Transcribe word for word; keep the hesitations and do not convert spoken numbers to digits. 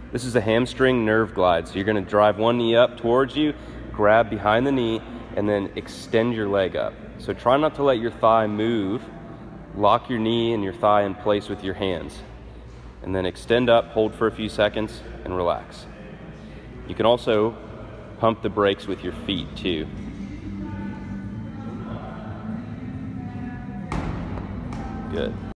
This is a hamstring nerve glide. So you're gonna drive one knee up towards you, grab behind the knee, and then extend your leg up. So try not to let your thigh move. Lock your knee and your thigh in place with your hands. And then extend up, hold for a few seconds, and relax. You can also pump the brakes with your feet too. Good.